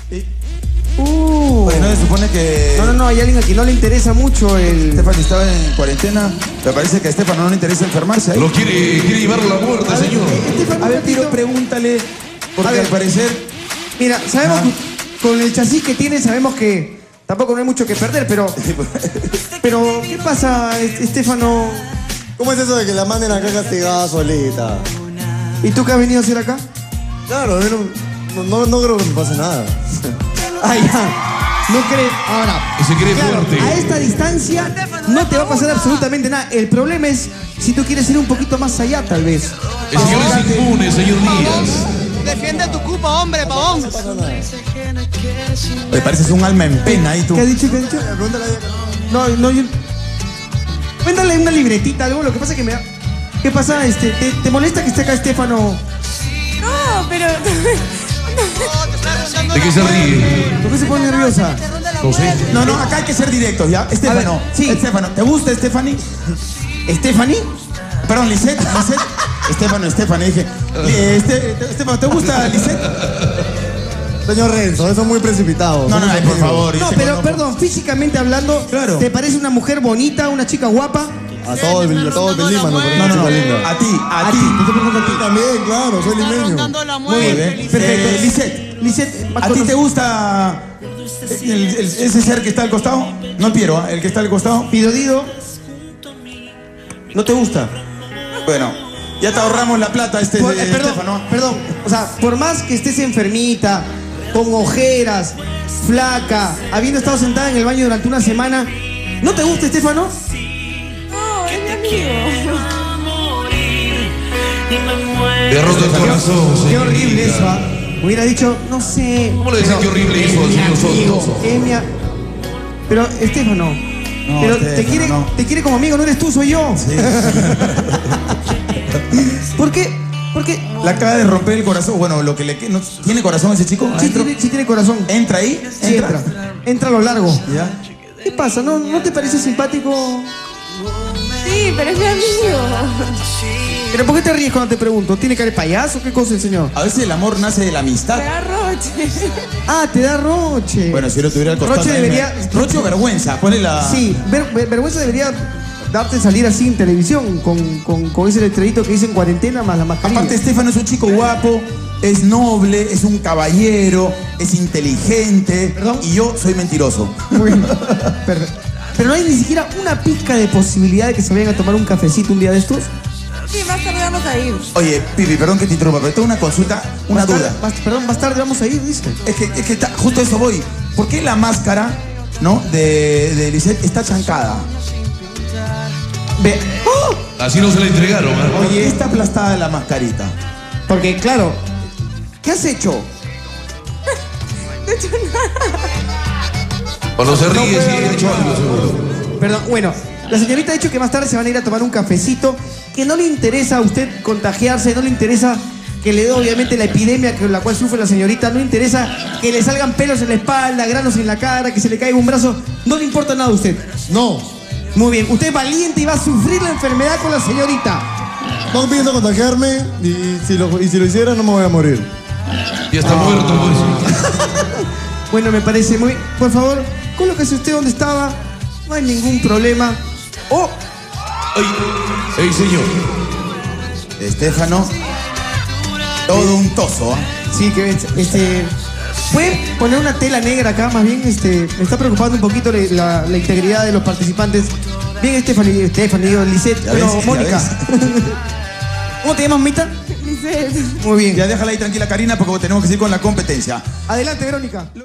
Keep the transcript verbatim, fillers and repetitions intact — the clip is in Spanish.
¿Sí? Uh. Oye, no se supone que... No, no, no, hay alguien a quien no le interesa mucho el... Stephanie estaba en cuarentena. Me parece que a Estefano no le interesa enfermarse ahí. Lo quiere, quiere llevar a la muerte, A ver, señor. eh, Estefano, A ver, un ratito. Tiro, pregúntale. Porque A ver. al parecer... Mira, sabemos Ah. que con el chasis que tiene, sabemos que tampoco no hay mucho que perder, pero... Pero, ¿qué pasa, Est- Estefano? ¿Cómo es eso de que la manden acá castigada solita? ¿Y tú qué has venido a hacer acá? Claro, a mí no, no, no creo que me pase nada. Ah, ya. No crees. Ahora, Que se cree claro, fuerte. a esta distancia no te va a pasar absolutamente nada. El problema es si tú quieres ir un poquito más allá, tal vez. El señor es inmune, señor Díaz. Defiende tu cupo, hombre, pavón. No pasa nada. Me pareces un alma en pena ahí tú. ¿Qué has dicho? ¿Qué has dicho? Pregúntale a ella. No, no, yo... Cuéntale una libretita, algo. Lo que pasa es que me da... ¿Qué pasa? Este, ¿te, te molesta que esté acá Estefano? No, pero... ¿De qué se ríe? ¿Por qué se pone nerviosa? No sé. No, no, acá hay que ser directos, ¿ya? Estefano. A ver, sí. Estefano, ¿te gusta Stephanie? ¿Stephanie? Perdón, Lisette, Lisette. Estefano, Stephanie, dije. Eh, este, Estefano, ¿te gusta Lisette? Señor Renzo, eso es muy precipitado. No, no, Somos ay, por amigos. favor. yo No, te pero conozco. perdón, físicamente hablando, Claro. ¿te parece una mujer bonita, una chica guapa? A todo el, a todo el Lima, ¿no? No, no, no. Linda. A ti, a, A ti. ti, te estoy preguntando a ti. También, claro, soy limeño. Rondando la Muy bien. muerte. Perfecto. Eh, Lisette, Lisette, ¿a ti te gusta el- el- ese ser que está al costado? No Piero, ¿ah? El que está al costado. Pido Dido. ¿No te gusta? Bueno, ya te ahorramos la plata, este Por- eh, eh, perdón, Estefano. perdón. O sea, por más que estés enfermita, con ojeras, flaca, habiendo estado sentada en el baño durante una semana, ¿no te gusta, Estefano? No, es mi amigo. Le ha roto el corazón, Qué señor horrible Díaz. eso, ¿ah? Hubiera dicho, no sé. ¿Cómo le decía pero qué horrible es hizo al mi señor amigo, Soto? es mi a- Pero, Estefano, No, pero te, Estefano, quiere, no. te quiere como amigo, no eres tú, soy yo. Sí. ¿Por qué? Porque La acaba de romper el corazón. Bueno, lo que le que- ¿no ¿Tiene corazón ese chico? sí ¿Adentro? tiene, sí tiene corazón. ¿Entra ahí? Sí, entra. Entra a lo largo. ¿Ya? ¿Qué pasa? ¿No, no te parece simpático? Sí, pero es mi amigo. ¿Pero por qué te ríes cuando te pregunto? ¿Tiene cara de payaso? ¿Qué cosa el señor? A veces el amor nace de la amistad. Me da roche. Ah, te da roche. Bueno, si lo tuviera al costado. Roche también me- debería- Roche o vergüenza. Ponle la... Sí, ver- ver- vergüenza debería darte salir así en televisión con, con, con ese letrerito que dice en cuarentena más la mascarilla. Aparte, Estefano es un chico guapo, es noble, es un caballero, es inteligente. ¿Perdón? Y yo soy mentiroso. Muy bien. Pero, pero no hay ni siquiera una pizca de posibilidad de que se vayan a tomar un cafecito un día de estos. Sí, más tarde vamos a ir. Oye, Pipi, perdón que te interrumpa, pero tengo una consulta, una Más tarde- duda. más- perdón, más tarde vamos a ir, dice. Es que, es que está- justo a eso voy. ¿Por qué la máscara, ¿no? de, de Lisette está chancada? Ve. ¡Oh! Así no se la entregaron, ¿ah? ¿Por qué está aplastada la mascarita? Porque, claro, ¿qué has hecho? Cuando se ríe, sí, ha hecho algo, seguro. Perdón, bueno, la señorita ha dicho que más tarde se van a ir a tomar un cafecito, que no le interesa a usted contagiarse, no le interesa que le dé obviamente la epidemia con la cual sufre la señorita, no le interesa que le salgan pelos en la espalda, granos en la cara, que se le caiga un brazo, no le importa nada a usted. No, Muy bien, usted es valiente y va a sufrir la enfermedad con la señorita. no pienso contagiarme y si, lo, y si lo hiciera no me voy a morir. Ya está muerto, pues. Bueno, me parece muy... Por favor, colóquese usted donde estaba, no hay ningún problema. ¡Oh! Ay, ey, señor. Estefano, todo un toso, ¿ah? Sí, que este. ¿Puede poner una tela negra acá? Más bien, este. Me está preocupando un poquito la, la- la integridad de los participantes. Bien, Stephanie, Stephanie, digo, Lisette, Ya bueno, ves, ya Mónica. ¿Cómo te llamas, Mita? Dice... Muy bien. Ya déjala ahí tranquila, Karina, porque tenemos que seguir con la competencia. Adelante, Verónica.